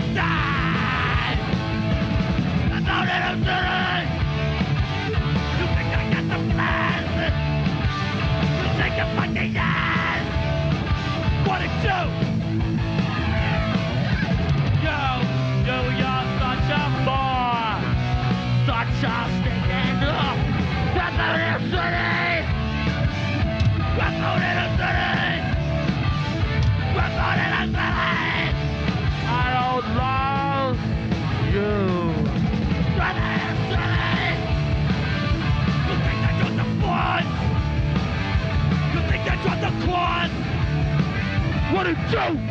die. That's all that I'm doing. You think I got the plan? You think you're fucking ass? What a joke! You're such a bore. Such a stinking up. Redbone in the city. Redbone in the city. Redbone in the city. I don't love you. Redbone in the city. You think that you're the fun? You think that you're the quad? What a joke!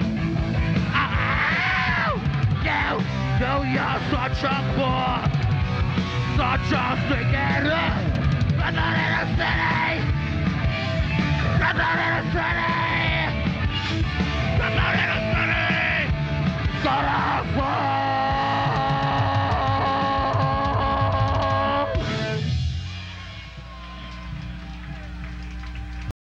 You're such a bore. Such a stinking up. Redbone in the city. Redbone in the city.